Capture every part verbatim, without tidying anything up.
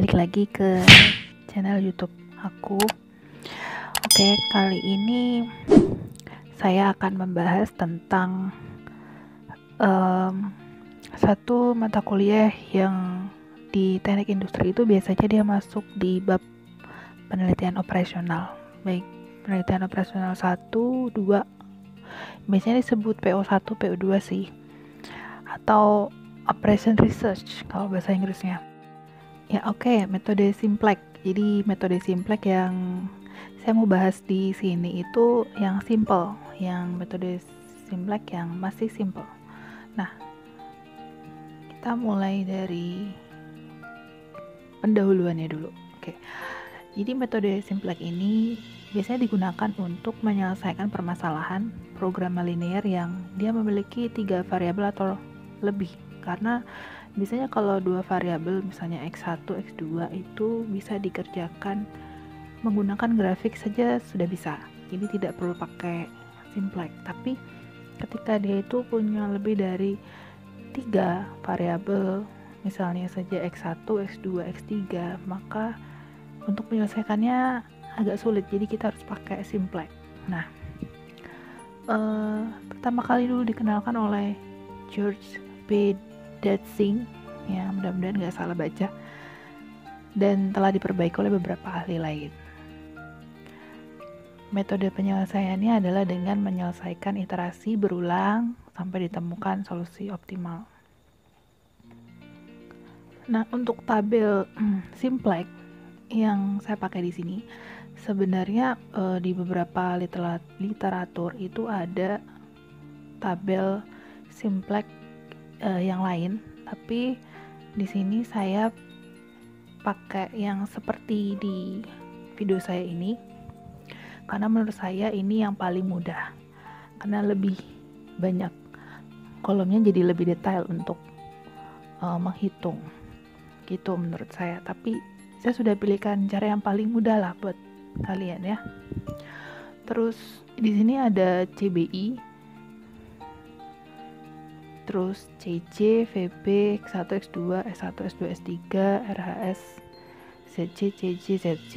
balik lagi ke channel YouTube aku. Oke, kali ini saya akan membahas tentang um, satu mata kuliah yang di teknik industri itu biasanya dia masuk di bab penelitian operasional, baik penelitian operasional satu, dua, biasanya disebut P O satu, P O dua sih, atau Operation Research kalau bahasa Inggrisnya. Ya oke, okay. Metode Simplex. Jadi metode Simplex yang saya mau bahas di sini itu yang simple, yang metode Simplex yang masih simple. Nah, kita mulai dari pendahuluannya dulu. Oke. Okay. Jadi metode Simplex ini biasanya digunakan untuk menyelesaikan permasalahan program linear yang dia memiliki tiga variabel atau lebih. Karena biasanya kalau dua variabel misalnya X satu, X dua itu bisa dikerjakan menggunakan grafik saja sudah bisa. Jadi tidak perlu pakai Simplex. Tapi ketika dia itu punya lebih dari tiga variabel, misalnya saja X satu, X dua, X tiga, maka untuk menyelesaikannya agak sulit. Jadi kita harus pakai Simplex. Nah, eh, pertama kali dulu dikenalkan oleh George B. Datsing, ya mudah-mudahan nggak salah baca, dan telah diperbaiki oleh beberapa ahli lain. Metode penyelesaiannya adalah dengan menyelesaikan iterasi berulang sampai ditemukan solusi optimal. Nah, untuk tabel hmm, Simplex yang saya pakai di sini, sebenarnya eh, di beberapa literatur itu ada tabel Simplex Uh, yang lain, tapi di sini saya pakai yang seperti di video saya ini karena menurut saya ini yang paling mudah, karena lebih banyak kolomnya, jadi lebih detail untuk uh, menghitung gitu menurut saya. Tapi saya sudah pilihkan cara yang paling mudah lah buat kalian ya. Terus di sini ada C B I, terus C C, V B, X satu, X dua, S satu, S dua, S tiga, R H S, Z C, C C, Z C.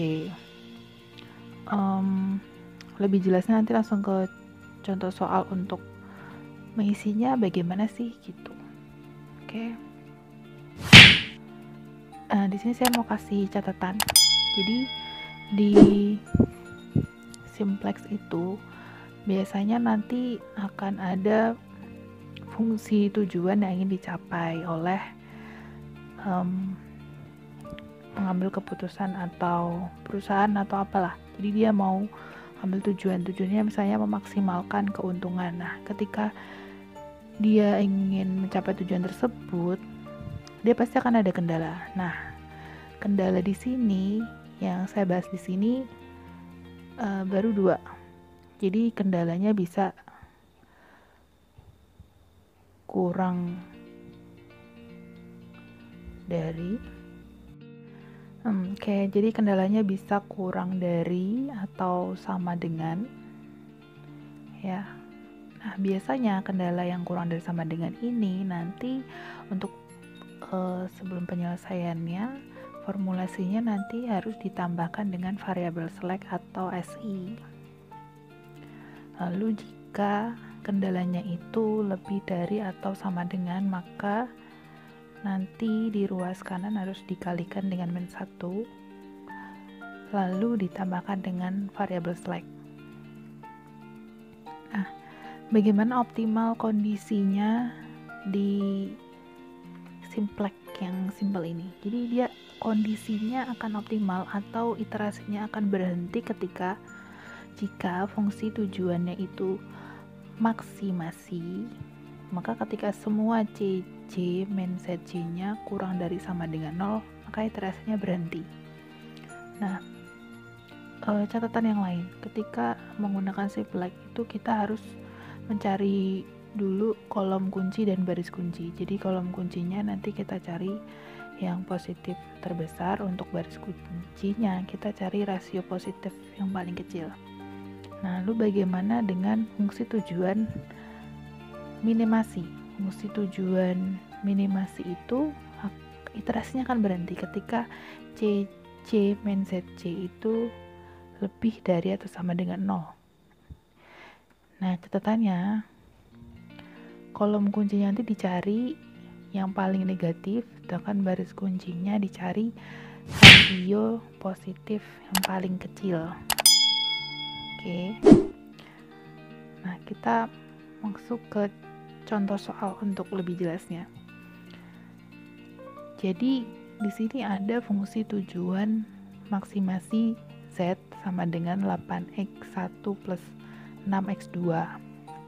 Um, lebih jelasnya nanti langsung ke contoh soal untuk mengisinya bagaimana sih gitu. Oke. Okay. Uh, di sini saya mau kasih catatan. Jadi di Simplex itu biasanya nanti akan ada fungsi tujuan yang ingin dicapai oleh um, pengambil keputusan atau perusahaan atau apalah. Jadi dia mau ambil tujuan tujuannya misalnya memaksimalkan keuntungan. Nah, ketika dia ingin mencapai tujuan tersebut, dia pasti akan ada kendala. Nah, kendala di sini yang saya bahas di sini uh, baru dua. Jadi kendalanya bisa kurang dari hmm, oke okay, jadi kendalanya bisa kurang dari atau sama dengan ya. Nah, biasanya kendala yang kurang dari sama dengan ini nanti untuk uh, sebelum penyelesaiannya formulasinya nanti harus ditambahkan dengan variabel select atau S I. Lalu jika kendalanya itu lebih dari atau sama dengan, maka nanti di ruas kanan harus dikalikan dengan min satu, lalu ditambahkan dengan variabel select. Nah, bagaimana optimal kondisinya di Simplex yang simple ini? Jadi dia kondisinya akan optimal atau iterasinya akan berhenti ketika jika fungsi tujuannya itu maksimasi, maka ketika semua C C min Z C nya kurang dari sama dengan nol, maka iterasinya berhenti. Nah, e, catatan yang lain, ketika menggunakan Simplex itu kita harus mencari dulu kolom kunci dan baris kunci. Jadi kolom kuncinya nanti kita cari yang positif terbesar, untuk baris kuncinya kita cari rasio positif yang paling kecil. Nah, lalu bagaimana dengan fungsi tujuan minimasi? Fungsi tujuan minimasi itu iterasinya akan berhenti ketika C C min Z C itu lebih dari atau sama dengan nol. Nah, catatannya kolom kuncinya nanti dicari yang paling negatif, sedangkan baris kuncinya dicari rasio positif yang paling kecil. Oke. Nah, kita masuk ke contoh soal untuk lebih jelasnya. Jadi, di sini ada fungsi tujuan maksimasi Z sama dengan delapan X satu plus enam X dua.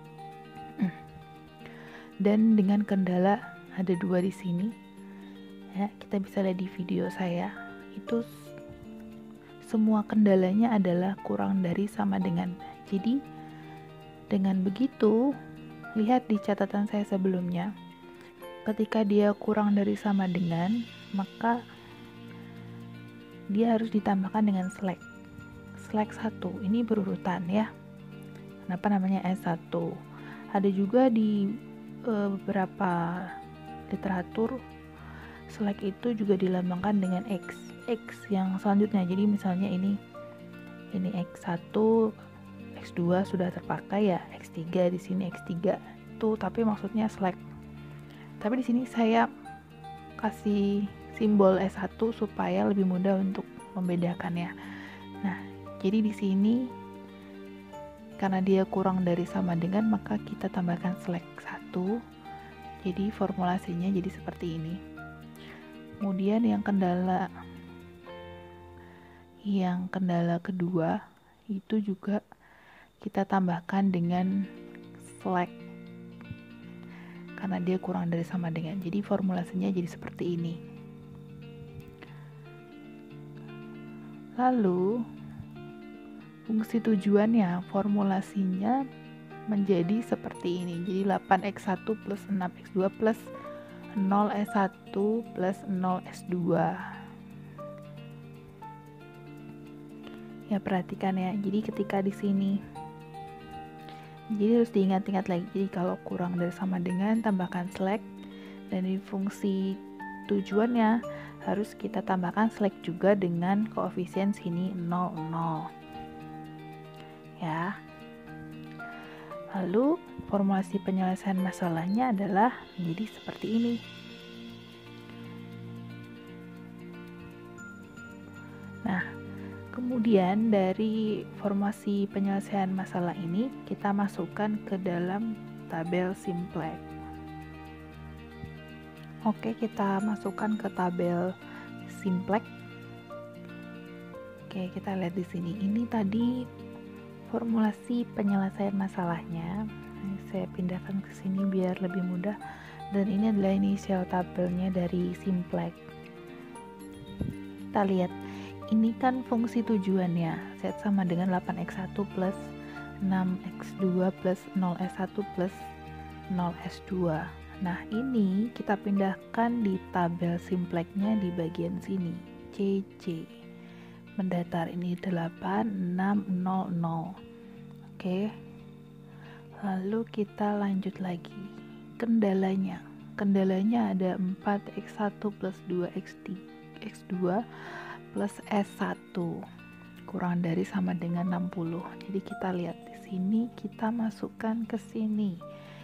Dan dengan kendala ada dua di sini. Ya, kita bisa lihat di video saya. Itu semua kendalanya adalah kurang dari sama dengan. Jadi, dengan begitu, lihat di catatan saya sebelumnya, ketika dia kurang dari sama dengan, maka dia harus ditambahkan dengan slack. Slack satu, ini berurutan ya. Kenapa namanya S satu? Ada juga di e, beberapa literatur, slack itu juga dilambangkan dengan X. X yang selanjutnya. Jadi misalnya ini ini X satu, X dua sudah terpakai ya, X tiga di sini X tiga itu, tapi maksudnya slack. Tapi di sini saya kasih simbol S satu supaya lebih mudah untuk membedakannya. Nah, jadi di sini karena dia kurang dari sama dengan, maka kita tambahkan slack satu. Jadi formulasinya jadi seperti ini. Kemudian yang kendala yang kendala kedua itu juga kita tambahkan dengan slack karena dia kurang dari sama dengan. Jadi formulasinya jadi seperti ini. Lalu fungsi tujuannya, formulasinya menjadi seperti ini. Jadi delapan X satu plus enam X dua plus nol S satu plus nol S dua. Ya, perhatikan ya. Jadi ketika di sini, jadi harus diingat-ingat lagi. Jadi kalau kurang dari sama dengan, tambahkan slack, dan di fungsi tujuannya harus kita tambahkan slack juga dengan koefisien sini nol, nol. Ya. Lalu formulasi penyelesaian masalahnya adalah menjadi seperti ini. Nah, kemudian dari formasi penyelesaian masalah ini kita masukkan ke dalam tabel simplex. Oke, kita masukkan ke tabel simplex. Oke, kita lihat di sini. Ini tadi formulasi penyelesaian masalahnya. Ini saya pindahkan ke sini biar lebih mudah. Dan ini adalah inisial tabelnya dari simplex. Kita lihat. Ini kan fungsi tujuannya, Z sama dengan delapan X satu plus enam X dua plus nol S satu plus nol S dua. Nah, ini kita pindahkan di tabel simplexnya di bagian sini, C C. Mendatar ini delapan, enam, nol, nol. Oke. Lalu kita lanjut lagi. Kendalanya. Kendalanya ada empat X satu plus dua X dua plus S satu kurang dari sama dengan enam puluh. Jadi kita lihat di sini, kita masukkan ke sini.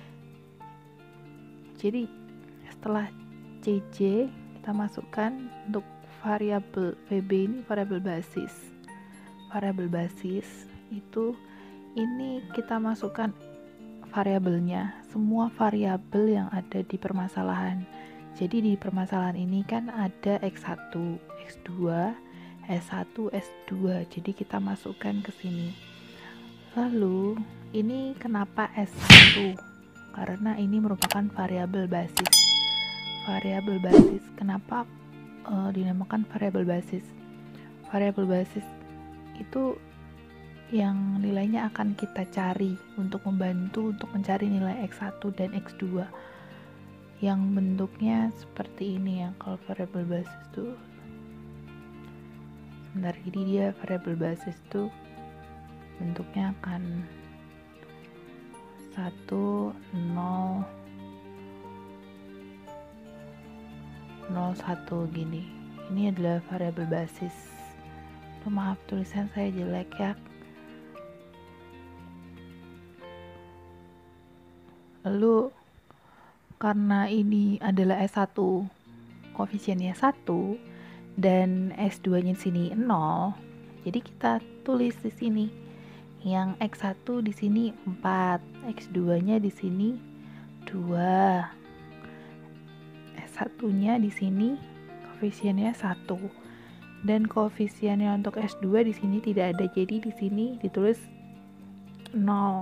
Jadi setelah C J kita masukkan untuk variabel V B, ini variabel basis. Variabel basis itu ini kita masukkan variabelnya, semua variabel yang ada di permasalahan. Jadi di permasalahan ini kan ada X satu, X dua, S satu, S dua. Jadi kita masukkan ke sini. Lalu ini kenapa S satu? Karena ini merupakan variabel basis. Variabel basis. Kenapa uh, dinamakan variabel basis? Variabel basis itu yang nilainya akan kita cari untuk membantu untuk mencari nilai X satu dan X dua. Yang bentuknya seperti ini ya, kalau variabel basis itu. Sebentar, jadi dia variabel basis itu bentuknya akan satu, nol, nol satu gini. Ini adalah variabel basis. Oh, maaf, tulisan saya jelek ya. Lalu karena ini adalah S satu, koefisiennya satu dan S dua nya di sini nol, jadi kita tulis di sini yang X satu di sini empat, X dua nya di sini dua, S satu nya di sini koefisiennya satu, dan koefisiennya untuk S dua di sini tidak ada, jadi di sini ditulis nol.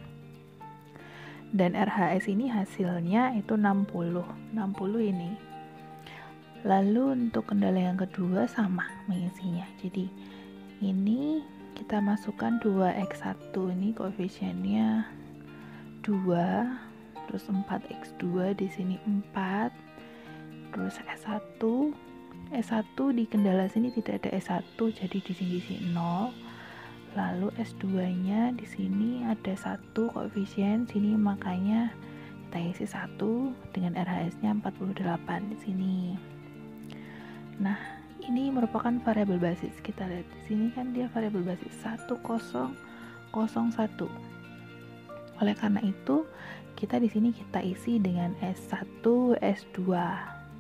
Dan R H S ini hasilnya itu enam puluh ini. Lalu untuk kendala yang kedua sama mengisinya, jadi ini kita masukkan dua X satu, ini koefisiennya dua, terus empat X dua di sini empat, terus S satu S satu di kendala sini tidak ada S satu, jadi di sini di sini nol. Lalu S dua nya di sini ada satu koefisien sini, makanya kita isi satu dengan R H S-nya empat puluh delapan di sini. Nah, ini merupakan variabel basis. Kita lihat di sini kan dia variabel basis satu nol nol satu. Oleh karena itu, kita di sini kita isi dengan S satu, S dua.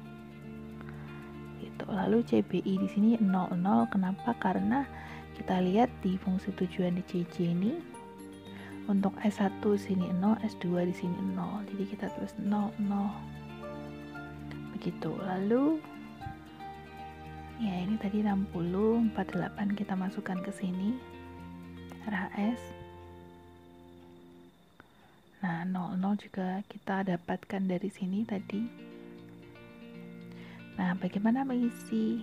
Gitu. Lalu C B I di sini nol nol. Kenapa? Karena kita lihat di fungsi tujuan di C C ini untuk S satu sini nol, S dua di sini nol. Jadi kita tulis nol nol. Begitu. Lalu ya ini tadi enam puluh, empat puluh delapan kita masukkan ke sini. R H S. Nah, nol nol juga kita dapatkan dari sini tadi. Nah, bagaimana mengisi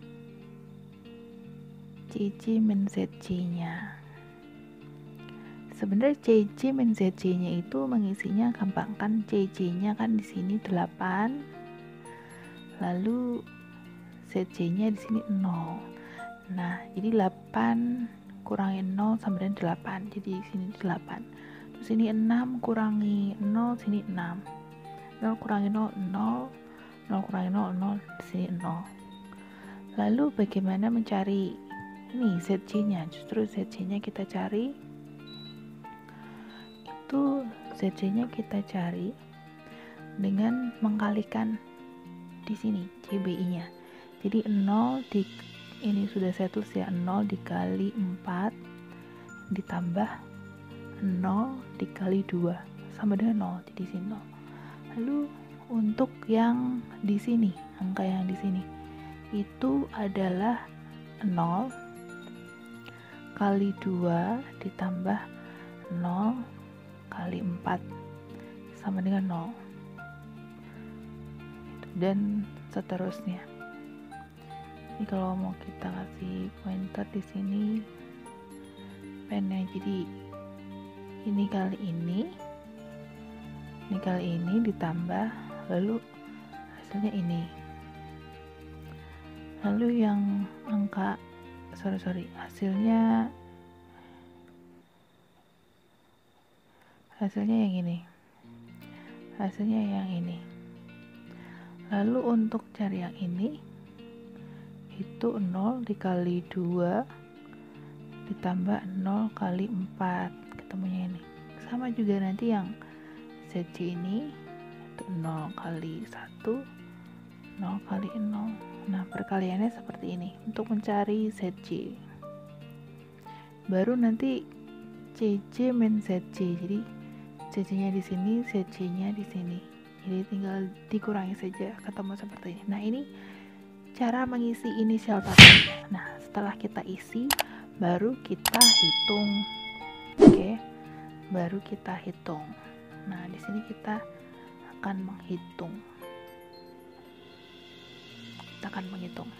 C C min Z C-nya? Sebenarnya C C min Z C-nya itu mengisinya gampang kan, C C-nya kan di sini delapan. Lalu Z C-nya di sini nol. Nah, jadi delapan kurangi nol sama dengan delapan. Jadi di sini delapan. Terus ini enam kurangi nol, sini enam. nol kurangi nol, nol. nol kurangi nol, nol. Di sini nol. Lalu bagaimana mencari ini Z C-nya? Justru Z C-nya kita cari, itu Z C-nya kita cari dengan mengkalikan di sini C B I-nya. Jadi nol di ini sudah saya tulis ya, nol dikali empat ditambah nol dikali dua sama dengan nol, jadi sini nol. Lalu untuk yang di sini, angka yang di sini itu adalah nol kali dua ditambah nol kali empat sama dengan nol, dan seterusnya. Ini kalau mau kita kasih pointer di sini pennya, jadi ini kali ini ini kali ini ditambah, lalu hasilnya ini. Lalu yang angka sorry sorry hasilnya hasilnya yang ini hasilnya yang ini. Lalu untuk cari yang ini itu nol dikali dua ditambah nol kali empat, ketemunya ini. Sama juga nanti yang Z C ini itu nol kali satu, nol kali nol. Nah, perkaliannya seperti ini untuk mencari Z C. Baru nanti C C min Z C. Jadi C C-nya di sini, Z C-nya di sini. Jadi tinggal dikurangi saja, ketemu seperti ini. Nah, ini cara mengisi inisial tabelnya. Nah, setelah kita isi, baru kita hitung. Oke, baru kita hitung. Nah, di sini kita akan menghitung. Kita akan menghitung.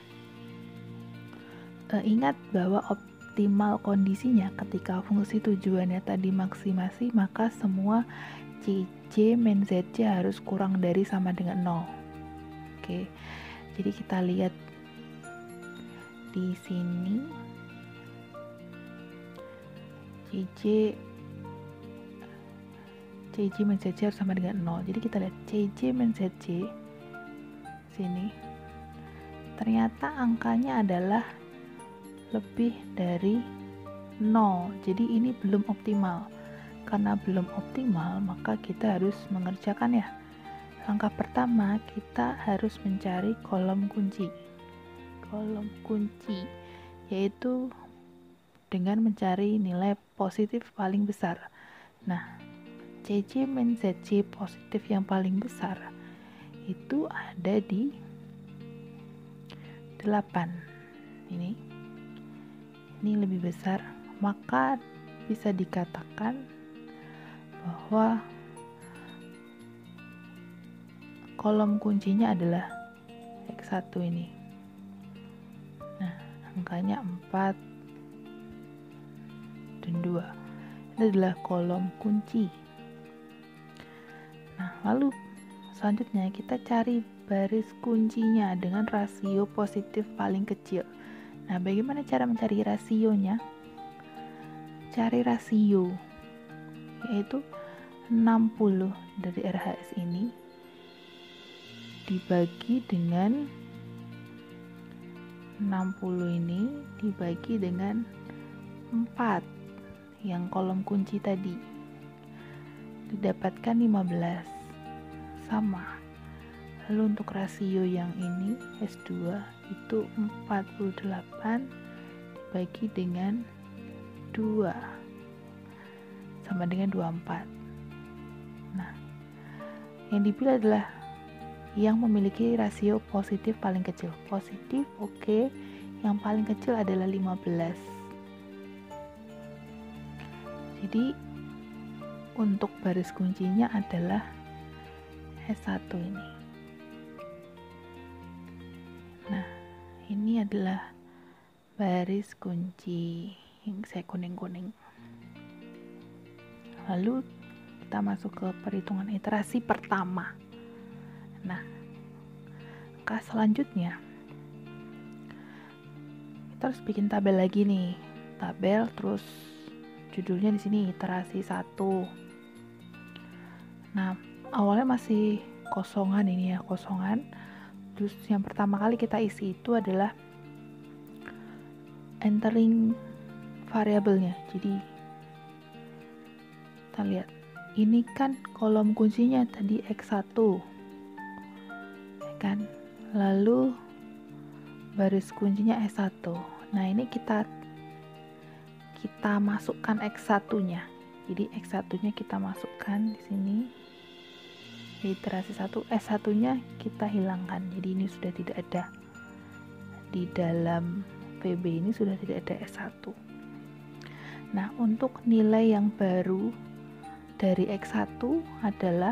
E, ingat bahwa optimal kondisinya ketika fungsi tujuannya tadi maksimasi, maka semua C C min Z C harus kurang dari sama dengan nol. Oke. Jadi kita lihat di sini C C C C min Z C harus sama dengan nol. Jadi kita lihat C C min Z C sini ternyata angkanya adalah lebih dari nol. Jadi ini belum optimal. Karena belum optimal, maka kita harus mengerjakan ya. Langkah pertama, kita harus mencari kolom kunci. Kolom kunci yaitu dengan mencari nilai positif paling besar. Nah, C C min Z C positif yang paling besar itu ada di delapan. Ini. Ini lebih besar, maka bisa dikatakan bahwa kolom kuncinya adalah X satu ini. Nah, angkanya empat dan dua. Ini adalah kolom kunci. Nah, lalu selanjutnya kita cari baris kuncinya dengan rasio positif paling kecil. Nah, bagaimana cara mencari rasionya? Cari rasio, yaitu enam puluh dari R H S ini dibagi dengan enam puluh ini dibagi dengan empat yang kolom kunci tadi, didapatkan lima belas. Sama. Lalu untuk rasio yang ini S dua itu empat puluh delapan dibagi dengan dua sama dengan dua puluh empat. Nah, yang dipilih adalah yang memiliki rasio positif paling kecil. Positif, oke. Okay. Yang paling kecil adalah lima belas. Jadi, untuk baris kuncinya adalah S satu ini. Nah, ini adalah baris kunci yang saya kuning-kuning. Lalu kita masuk ke perhitungan iterasi pertama. Nah, langkah selanjutnya kita harus bikin tabel lagi nih. Tabel terus judulnya di sini iterasi satu. Nah, awalnya masih kosongan ini ya, kosongan. Terus yang pertama kali kita isi itu adalah entering variabelnya. Jadi kita lihat, ini kan kolom kuncinya tadi X satu, ya kan? Lalu baris kuncinya S satu. Nah, ini kita kita masukkan X satu-nya. Jadi X satu-nya kita masukkan di sini. Di iterasi satu, S satu-nya kita hilangkan. Jadi ini sudah tidak ada. Di dalam V B ini sudah tidak ada S satu. Nah, untuk nilai yang baru dari X satu adalah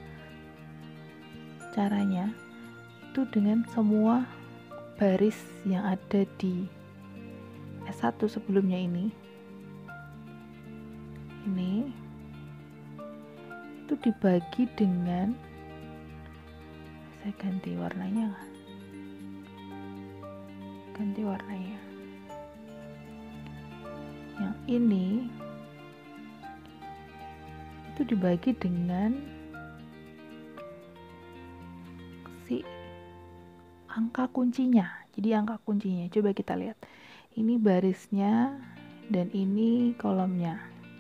caranya itu dengan semua baris yang ada di S satu sebelumnya ini ini itu dibagi dengan, saya ganti warnanya ganti warnanya yang ini itu dibagi dengan si angka kuncinya. Jadi angka kuncinya coba kita lihat, ini barisnya dan ini kolomnya.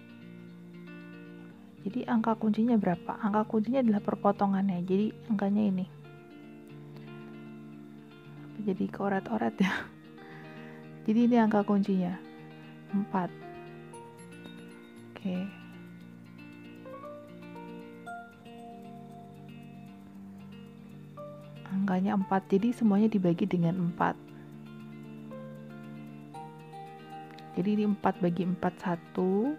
Jadi angka kuncinya berapa? Angka kuncinya adalah perpotongannya. Jadi angkanya ini. Jadi keorat-orat ya. Jadi ini angka kuncinya empat. Oke. Angkanya empat. Jadi semuanya dibagi dengan empat. Jadi ini empat bagi empat, satu,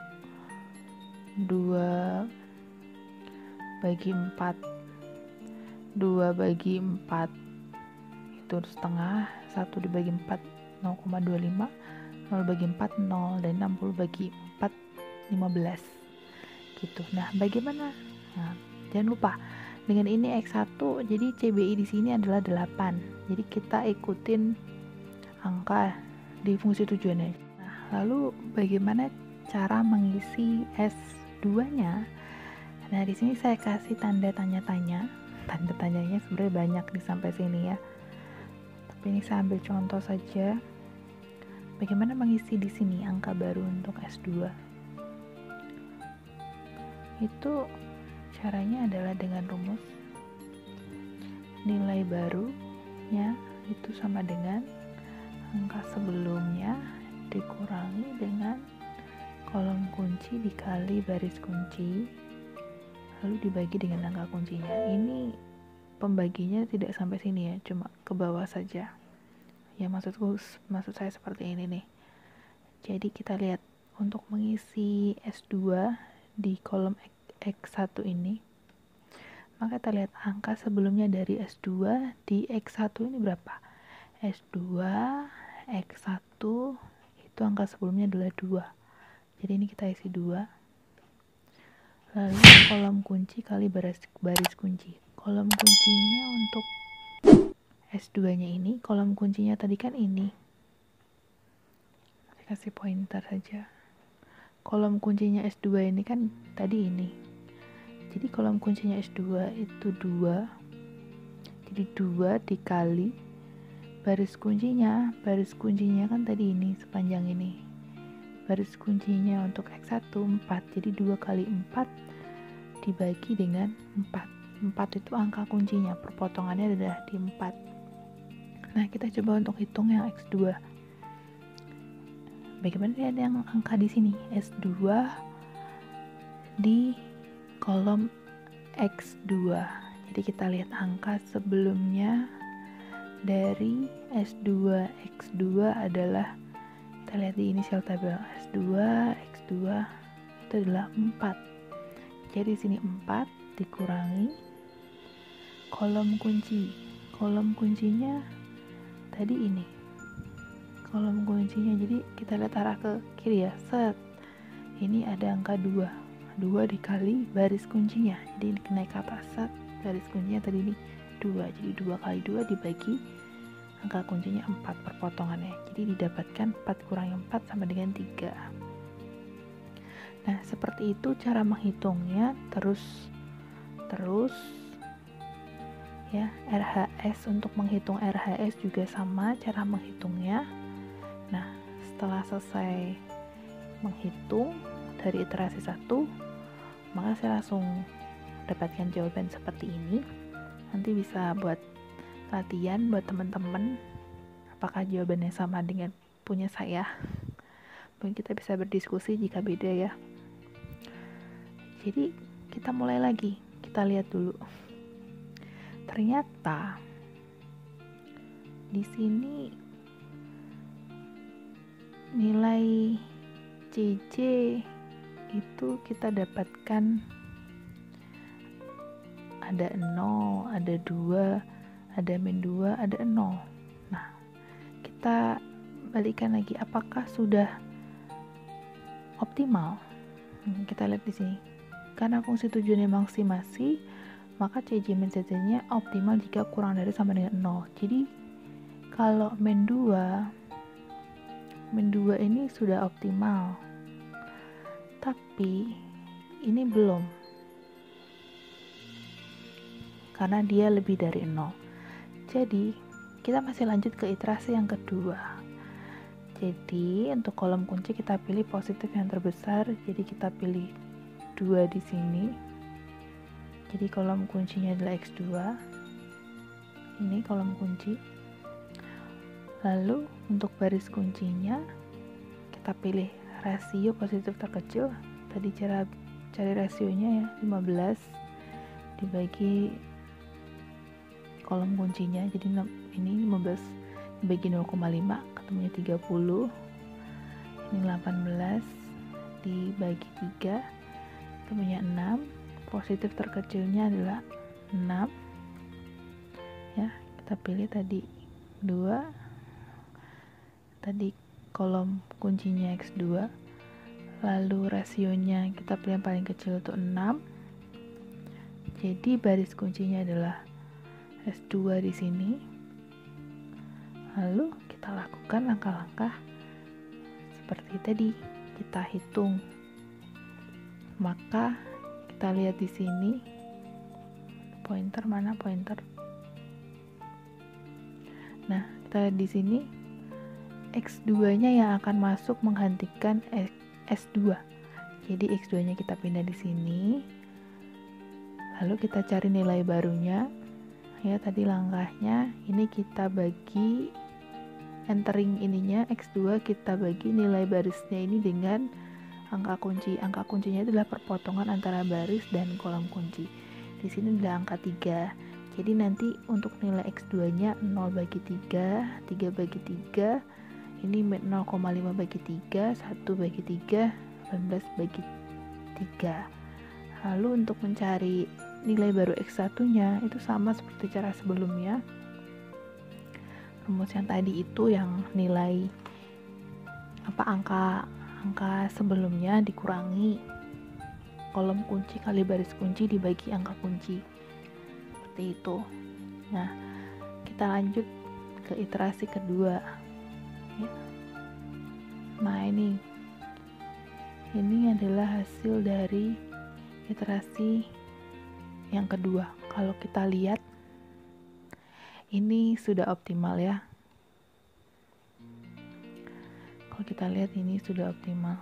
dua bagi empat, dua bagi empat itu setengah, satu dibagi empat nol koma dua lima, nol bagi empat nol, dan enam puluh bagi empat lima belas gitu. Nah, bagaimana? Nah, jangan lupa dengan ini X satu, jadi C B I di sini adalah delapan. Jadi kita ikutin angka di fungsi tujuannya. Nah, lalu bagaimana cara mengisi S dua-nya? Nah, di sini saya kasih tanda tanya-tanya. Tanda tanyanya sebenarnya banyak di sampai sini ya. Ini saya ambil contoh saja. Bagaimana mengisi di sini angka baru untuk S dua? Itu caranya adalah dengan rumus nilai barunya itu sama dengan angka sebelumnya dikurangi dengan kolom kunci dikali baris kunci, lalu dibagi dengan angka kuncinya. Ini pembaginya tidak sampai sini ya, cuma ke bawah saja. Ya maksudku, maksud saya seperti ini nih. Jadi kita lihat untuk mengisi S dua di kolom X satu ini, maka kita lihat angka sebelumnya dari S dua di X satu ini berapa? S dua, X satu, itu angka sebelumnya adalah dua. Jadi ini kita isi dua. Lalu kolom kunci kali baris, baris kunci. Kolom kuncinya untuk S dua nya ini, kolom kuncinya tadi kan ini. Saya kasih pointer saja. Kolom kuncinya S dua ini kan tadi ini. Jadi kolom kuncinya S dua itu dua. Jadi dua dikali baris kuncinya. Baris kuncinya kan tadi ini, sepanjang ini. Baris kuncinya untuk X satu empat. Jadi dua kali empat dibagi dengan empat. empat itu angka kuncinya, perpotongannya adalah di empat. Nah, kita coba untuk hitung yang X dua. Bagaimana lihat yang angka di sini? S dua di kolom X dua. Jadi kita lihat angka sebelumnya dari S dua X dua adalah, kita lihat di inisial tabel, S dua X dua itu adalah empat. Jadi sini empat dikurangi kolom kunci. Kolom kuncinya tadi ini. Kolom kuncinya, jadi kita lihat arah ke kiri ya. Set. Ini ada angka dua. dua dikali baris kuncinya. Jadi ini naik ke atas. Set. Baris kuncinya tadi ini dua. Jadi dua kali dua dibagi angka kuncinya empat perpotongannya. Jadi didapatkan empat kurangi empat sama dengan tiga. Nah, seperti itu cara menghitungnya. Terus terus ya, R H S, untuk menghitung R H S juga sama cara menghitungnya. Nah, setelah selesai menghitung dari iterasi satu, maka saya langsung dapatkan jawaban seperti ini. Nanti bisa buat latihan buat teman-teman, apakah jawabannya sama dengan punya saya. Mungkin kita bisa berdiskusi jika beda ya. Jadi kita mulai lagi, kita lihat dulu. Ternyata di sini nilai C J itu kita dapatkan ada nol, ada dua, ada min dua, ada nol. Nah, kita balikkan lagi, apakah sudah optimal? Hmm, kita lihat di sini. Karena fungsi tujuannya maksimasi, maka C J min C J-nya optimal jika kurang dari sama dengan nol. Jadi kalau min dua, min dua ini sudah optimal. Tapi ini belum. Karena dia lebih dari nol. Jadi kita masih lanjut ke iterasi yang kedua. Jadi untuk kolom kunci kita pilih positif yang terbesar. Jadi kita pilih dua di sini. Jadi kolom kuncinya adalah X dua. Ini kolom kunci. Lalu untuk baris kuncinya kita pilih rasio positif terkecil. Tadi cara cari rasionya ya, lima belas dibagi kolom kuncinya. Jadi ini lima belas dibagi nol koma lima, ketemunya tiga puluh. Ini delapan belas dibagi tiga, ketemunya enam. Positif terkecilnya adalah enam. Ya, kita pilih tadi dua. Tadi kolom kuncinya X dua. Lalu rasionya kita pilih yang paling kecil itu enam. Jadi baris kuncinya adalah S dua di sini. Lalu kita lakukan langkah-langkah seperti tadi, kita hitung. Maka kita lihat di sini, pointer mana pointer? Nah, kita di sini X dua nya yang akan masuk menghentikan S dua. Jadi X dua nya kita pindah di sini. Lalu kita cari nilai barunya. Ya, tadi langkahnya ini kita bagi entering ininya X dua, kita bagi nilai barisnya ini dengan angka kunci. Angka kuncinya adalah perpotongan antara baris dan kolom kunci. Di sini adalah angka tiga. Jadi nanti untuk nilai X dua nya nol bagi tiga, tiga bagi tiga, ini nol koma lima bagi tiga, satu bagi tiga, delapan belas bagi tiga. Lalu untuk mencari nilai baru X satu nya itu sama seperti cara sebelumnya. Rumus yang tadi itu yang nilai apa angka angka sebelumnya dikurangi kolom kunci kali baris kunci dibagi angka kunci, seperti itu. Nah, kita lanjut ke iterasi kedua ya. Nah, ini ini adalah hasil dari iterasi yang kedua. Kalau kita lihat ini sudah optimal ya. Kalau kita lihat ini sudah optimal.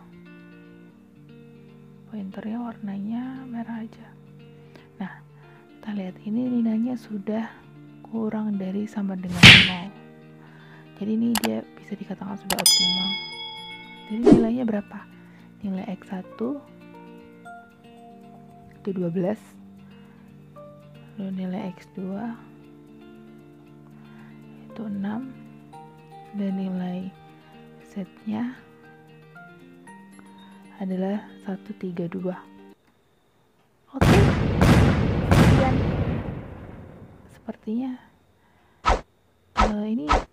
Pointernya warnanya merah aja. Nah, kita lihat ini nilainya sudah kurang dari sama dengan nol. Jadi ini dia bisa dikatakan sudah optimal. Jadi nilainya berapa? Nilai X satu itu dua belas. Lalu nilai X dua itu enam. Dan nilai Z-nya adalah seratus tiga puluh dua. Oke. Kemudian sepertinya uh, ini